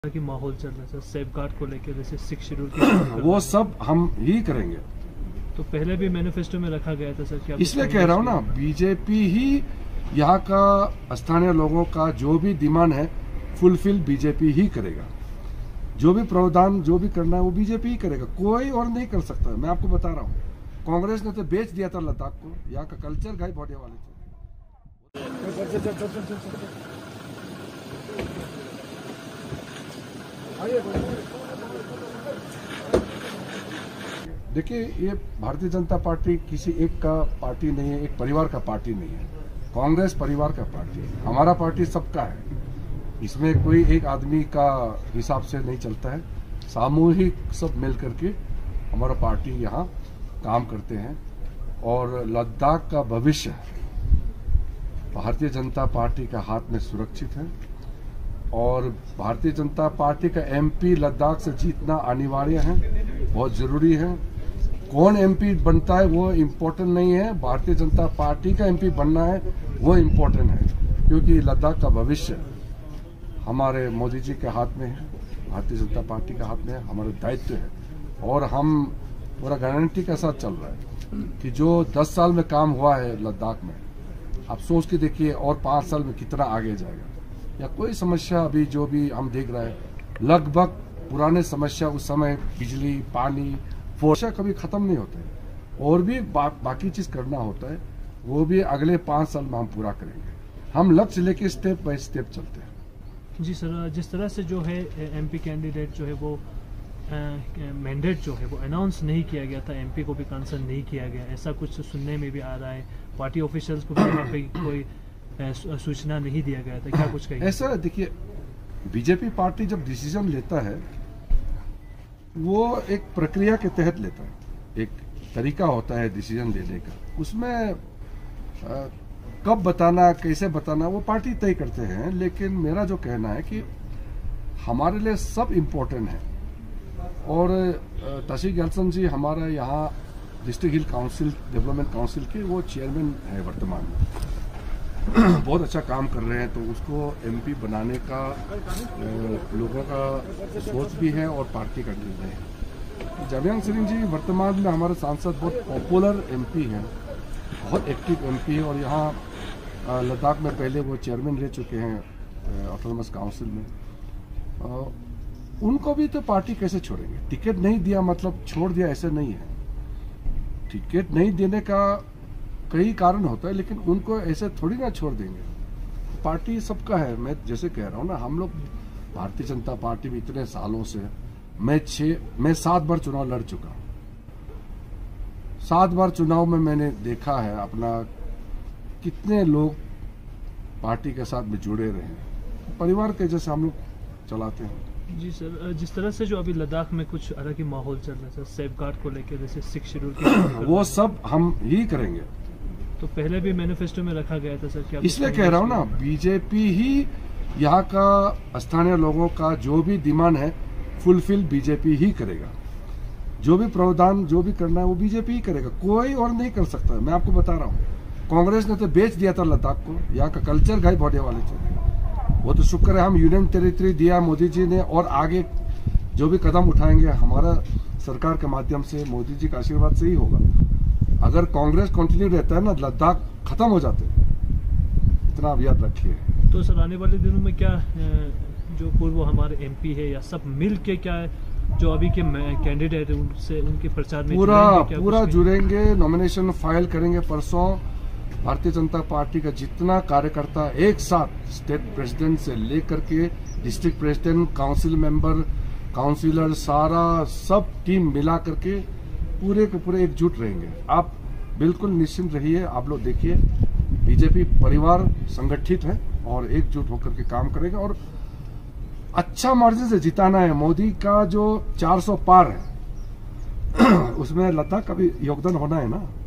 कि माहौल चल रहा है सेफ गार्ड को लेकर, जैसे 6 शेड्यूल की वो सब हम ही करेंगे। तो पहले भी मैनिफेस्टो में रखा गया था सर, क्या इसलिए कह रहा हूँ ना, बीजेपी ही यहाँ का स्थानीय लोगों का जो भी डिमांड है फुलफिल बीजेपी ही करेगा। जो भी प्रावधान जो भी करना है वो बीजेपी ही करेगा, कोई और नहीं कर सकता। मैं आपको बता रहा हूँ, कांग्रेस ने तो बेच दिया था लद्दाख को, यहाँ का कल्चर गायब होने वाले थे। देखिए, ये भारतीय जनता पार्टी किसी एक का पार्टी नहीं है, एक परिवार का पार्टी नहीं है। कांग्रेस परिवार का पार्टी है, हमारा पार्टी सबका है। इसमें कोई एक आदमी का हिसाब से नहीं चलता है, सामूहिक सब मिल करके हमारा पार्टी यहाँ काम करते हैं। और लद्दाख का भविष्य भारतीय जनता पार्टी का हाथ में सुरक्षित है और भारतीय जनता पार्टी का एमपी लद्दाख से जीतना अनिवार्य है, बहुत जरूरी है। कौन एमपी बनता है वो इम्पोर्टेंट नहीं है, भारतीय जनता पार्टी का एमपी बनना है वो इम्पोर्टेंट है, क्योंकि लद्दाख का भविष्य हमारे मोदी जी के हाथ में है, भारतीय जनता पार्टी के हाथ में है, हमारा दायित्व है। और हम पूरा गारंटी के साथ चल रहा है कि जो 10 साल में काम हुआ है लद्दाख में, आप सोच के देखिए और 5 साल में कितना आगे जाएगा। या कोई समस्या अभी जो भी हम देख रहे हैं, लगभग पुराने समस्या उस समय बिजली, पानी, फोर्सा कभी खत्म नहीं होते, और भी बाकी चीज करना होता है, वो भी अगले 5 साल में हम पूरा करेंगे। हम लक्ष्य लेके स्टेप बाय स्टेप चलते हैं। जी सर, जिस तरह से जो है एमपी कैंडिडेट जो है वो मैंडेट जो है वो अनाउंस नहीं किया गया था, एमपी को भी कंसर्न नहीं किया गया, ऐसा कुछ सुनने में भी आ रहा है। पार्टी ऑफिशियल्स को भी वहाँ पे कोई सूचना नहीं दिया गया था, क्या कुछ कहिए? ऐसा देखिए, बीजेपी पार्टी जब डिसीजन लेता है वो एक प्रक्रिया के तहत लेता है, एक तरीका होता है डिसीजन लेने का। उसमें कब बताना, कैसे बताना, वो पार्टी तय करते हैं। लेकिन मेरा जो कहना है कि हमारे लिए सब इम्पोर्टेंट है। और ताशी गैल्सन जी हमारा यहाँ district hill council, development council के वो चेयरमैन है वर्तमान में, बहुत अच्छा काम कर रहे हैं। तो उसको एमपी बनाने का लोगों का सोच भी है और पार्टी का निर्णय है। जावियांग सेरिंग जी वर्तमान में हमारे सांसद बहुत पॉपुलर एमपी हैं, बहुत एक्टिव एमपी है। और यहाँ लद्दाख में पहले वो चेयरमैन रह चुके हैं ऑटोनोमस काउंसिल में। उनको भी तो पार्टी कैसे छोड़ेंगे? टिकट नहीं दिया मतलब छोड़ दिया, ऐसे नहीं है। टिकट नहीं देने का कई कारण होता है, लेकिन उनको ऐसे थोड़ी ना छोड़ देंगे। पार्टी सबका है। मैं जैसे कह रहा हूँ ना, हम लोग भारतीय जनता पार्टी में इतने सालों से, मैं 7 बार चुनाव लड़ चुका हूँ। 7 बार चुनाव में मैंने देखा है अपना कितने लोग पार्टी के साथ में जुड़े रहे, परिवार के जैसे हम लोग चलाते हैं। जी सर, जिस तरह से जो अभी लद्दाख में कुछ अलग ही माहौल चल रहा है सर, सेफ गार्ड को लेकर, जैसे 6 शेड्यूल की वो सब हम ही करेंगे। तो पहले भी मैनिफेस्टो में रखा गया था सर, क्या इसलिए कह रहा हूँ ना, बीजेपी ही यहाँ का स्थानीय लोगों का जो भी डिमांड है फुलफिल बीजेपी ही करेगा। जो भी प्रावधान जो भी करना है वो बीजेपी ही करेगा, कोई और नहीं कर सकता। मैं आपको बता रहा हूँ, कांग्रेस ने तो बेच दिया था लद्दाख को, यहाँ का कल्चर गायब होने वाले थे। वो तो शुक्र है हम यूनियन टेरिटरी दिया मोदी जी ने, और आगे जो भी कदम उठाएंगे हमारा सरकार के माध्यम से, मोदी जी का आशीर्वाद से ही होगा। अगर कांग्रेस कंटिन्यू रहता है ना, लद्दाख खत्म हो जाते, इतना आप याद रखिए। तो सर आने वाले दिनों में क्या जो पूर्व हमारे एमपी है या सब मिल के, क्या जो अभी के कैंडिडेट है उनसे, उनके प्रचार में पूरा जुड़ेंगे, नॉमिनेशन फाइल करेंगे परसों। भारतीय जनता पार्टी का जितना कार्यकर्ता एक साथ, स्टेट प्रेसिडेंट से लेकर के district president, council member, councillor, सारा सब टीम मिला करके पूरे के पूरे एकजुट रहेंगे। आप बिल्कुल निश्चिंत रहिए। आप लोग देखिए, बीजेपी परिवार संगठित है और एकजुट होकर के काम करेगा और अच्छा मार्जिन से जिताना है। मोदी का जो 400 पार है उसमें लद्दाख का भी योगदान होना है ना।